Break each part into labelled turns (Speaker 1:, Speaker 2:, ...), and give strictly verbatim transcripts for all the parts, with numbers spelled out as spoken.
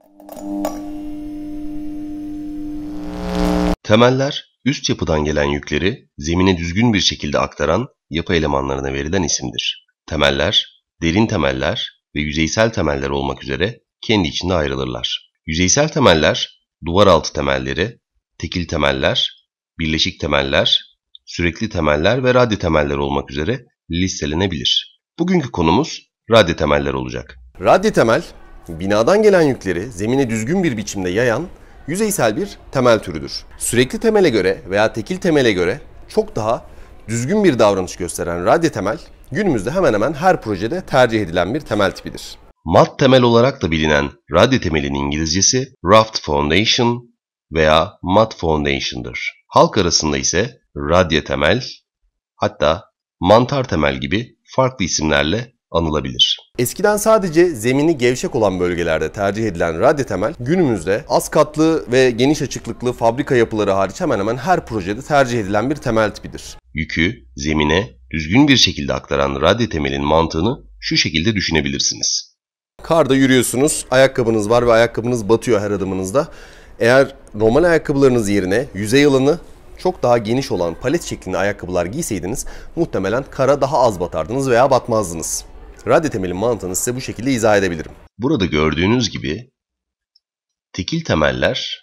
Speaker 1: Temeller, üst yapıdan gelen yükleri zemine düzgün bir şekilde aktaran yapı elemanlarına verilen isimdir. Temeller, derin temeller ve yüzeysel temeller olmak üzere kendi içinde ayrılırlar. Yüzeysel temeller, duvar altı temelleri, tekil temeller, birleşik temeller, sürekli temeller ve radye temeller olmak üzere listelenebilir. Bugünkü konumuz radye temeller olacak.
Speaker 2: Radye temel, binadan gelen yükleri zemine düzgün bir biçimde yayan yüzeysel bir temel türüdür. Sürekli temele göre veya tekil temele göre çok daha düzgün bir davranış gösteren radye temel, günümüzde hemen hemen her projede tercih edilen bir temel tipidir.
Speaker 1: Mat temel olarak da bilinen radye temelin İngilizcesi raft foundation veya mat foundation'dır. Halk arasında ise radye temel, hatta mantar temel gibi farklı isimlerle anılabilir.
Speaker 2: Eskiden sadece zemini gevşek olan bölgelerde tercih edilen radye temel, günümüzde az katlı ve geniş açıklıklı fabrika yapıları hariç hemen hemen her projede tercih edilen bir temel tipidir.
Speaker 1: Yükü zemine düzgün bir şekilde aktaran radye temelin mantığını şu şekilde düşünebilirsiniz.
Speaker 2: Karda yürüyorsunuz, ayakkabınız var ve ayakkabınız batıyor her adımınızda. Eğer normal ayakkabılarınız yerine yüzey alanı çok daha geniş olan palet şeklinde ayakkabılar giyseydiniz muhtemelen kara daha az batardınız veya batmazdınız. Radye temelin mantığını size bu şekilde izah edebilirim.
Speaker 1: Burada gördüğünüz gibi tekil temeller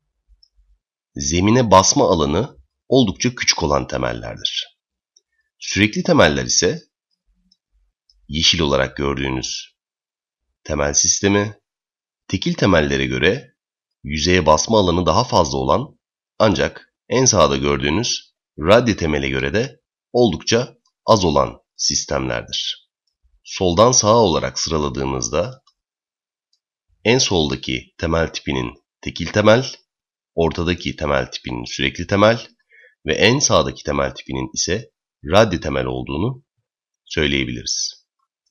Speaker 1: zemine basma alanı oldukça küçük olan temellerdir. Sürekli temeller ise yeşil olarak gördüğünüz temel sistemi, tekil temellere göre yüzeye basma alanı daha fazla olan ancak en sağda gördüğünüz radye temele göre de oldukça az olan sistemlerdir. Soldan sağa olarak sıraladığımızda en soldaki temel tipinin tekil temel, ortadaki temel tipinin sürekli temel ve en sağdaki temel tipinin ise radye temel olduğunu söyleyebiliriz.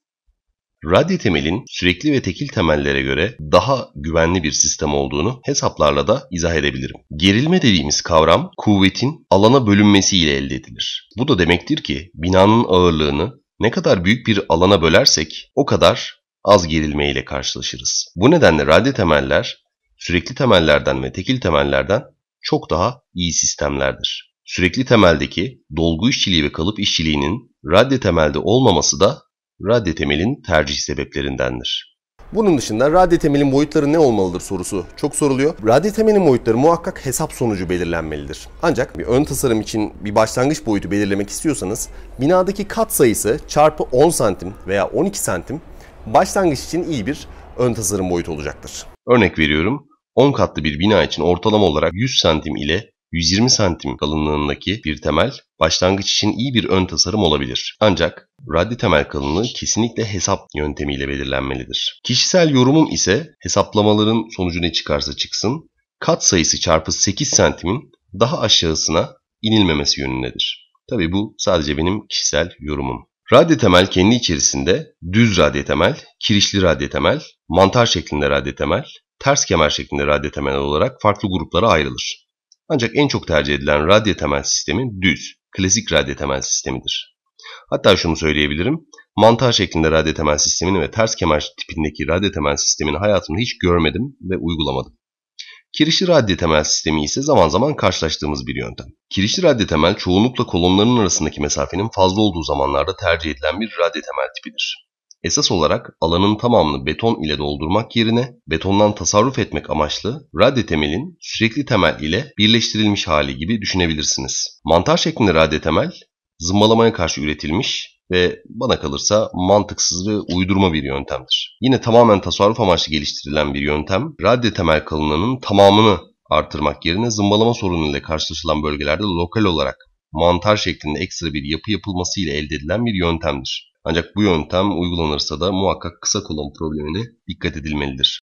Speaker 1: Radye temelin sürekli ve tekil temellere göre daha güvenli bir sistem olduğunu hesaplarla da izah edebilirim. Gerilme dediğimiz kavram kuvvetin alana bölünmesiyle elde edilir. Bu da demektir ki binanın ağırlığını ne kadar büyük bir alana bölersek o kadar az gerilme ile karşılaşırız. Bu nedenle radye temeller sürekli temellerden ve tekil temellerden çok daha iyi sistemlerdir. Sürekli temeldeki dolgu işçiliği ve kalıp işçiliğinin radye temelde olmaması da radye temelin tercih sebeplerindendir.
Speaker 2: Bunun dışında radye temelin boyutları ne olmalıdır sorusu çok soruluyor. Radye temelin boyutları muhakkak hesap sonucu belirlenmelidir. Ancak bir ön tasarım için bir başlangıç boyutu belirlemek istiyorsanız binadaki kat sayısı çarpı on santim veya on iki santim başlangıç için iyi bir ön tasarım boyutu olacaktır.
Speaker 1: Örnek veriyorum, on katlı bir bina için ortalama olarak yüz santim ile yüz yirmi santim kalınlığındaki bir temel başlangıç için iyi bir ön tasarım olabilir. Ancak radye temel kalınlığı kesinlikle hesap yöntemiyle belirlenmelidir. Kişisel yorumum ise hesaplamaların sonucu ne çıkarsa çıksın, kat sayısı çarpı sekiz santimin daha aşağısına inilmemesi yönündedir. Tabii bu sadece benim kişisel yorumum. Radye temel kendi içerisinde düz radye temel, kirişli radye temel, mantar şeklinde radye temel, ters kemer şeklinde radye temel olarak farklı gruplara ayrılır. Ancak en çok tercih edilen radye temel sistemi düz, klasik radye temel sistemidir. Hatta şunu söyleyebilirim, mantar şeklinde radye temel sistemini ve ters kemer tipindeki radye temel sistemini hayatımda hiç görmedim ve uygulamadım. Kirişli radye temel sistemi ise zaman zaman karşılaştığımız bir yöntem. Kirişli radye temel çoğunlukla kolonların arasındaki mesafenin fazla olduğu zamanlarda tercih edilen bir radye temel tipidir. Esas olarak alanın tamamını beton ile doldurmak yerine betondan tasarruf etmek amaçlı radye temelin sürekli temel ile birleştirilmiş hali gibi düşünebilirsiniz. Mantar şeklinde radye temel zımbalamaya karşı üretilmiş ve bana kalırsa mantıksız ve uydurma bir yöntemdir. Yine tamamen tasarruf amaçlı geliştirilen bir yöntem, radye temel kalınlığının tamamını artırmak yerine zımbalama sorunu ile karşılaşılan bölgelerde lokal olarak mantar şeklinde ekstra bir yapı yapılması ile elde edilen bir yöntemdir. Ancak bu yöntem uygulanırsa da muhakkak kısa kolon problemine dikkat edilmelidir.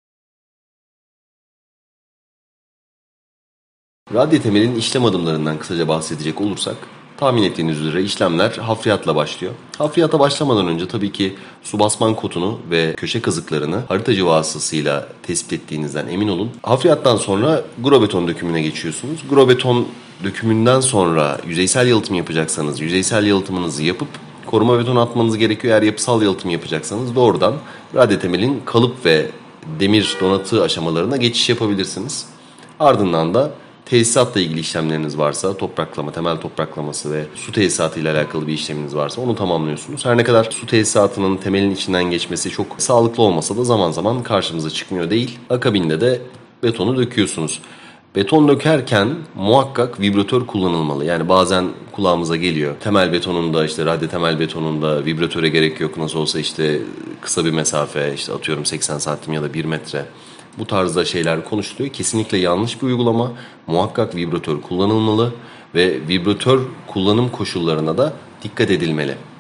Speaker 2: Radye temelin işlem adımlarından kısaca bahsedecek olursak, tahmin ettiğiniz üzere işlemler hafriyatla başlıyor. Hafriyata başlamadan önce tabii ki su basman kotunu ve köşe kazıklarını haritacı vasıtasıyla tespit ettiğinizden emin olun. Hafriyattan sonra grobeton dökümüne geçiyorsunuz. Grobeton dökümünden sonra yüzeysel yalıtım yapacaksanız yüzeysel yalıtımınızı yapıp koruma betonu atmanız gerekiyor. Eğer yapısal yalıtım yapacaksanız doğrudan radye temelin kalıp ve demir donatı aşamalarına geçiş yapabilirsiniz. Ardından da tesisatla ilgili işlemleriniz varsa, topraklama, temel topraklaması ve su tesisatı ile alakalı bir işleminiz varsa onu tamamlıyorsunuz. Her ne kadar su tesisatının temelin içinden geçmesi çok sağlıklı olmasa da zaman zaman karşımıza çıkmıyor değil. Akabinde de betonu döküyorsunuz. Beton dökerken muhakkak vibratör kullanılmalı. Yani bazen kulağımıza geliyor. Temel betonunda, işte radde temel betonunda vibratöre gerek yok. Nasıl olsa işte kısa bir mesafe, işte atıyorum seksen santim ya da bir metre. Bu tarzda şeyler konuşuluyor. Kesinlikle yanlış bir uygulama. Muhakkak vibratör kullanılmalı ve vibratör kullanım koşullarına da dikkat edilmeli.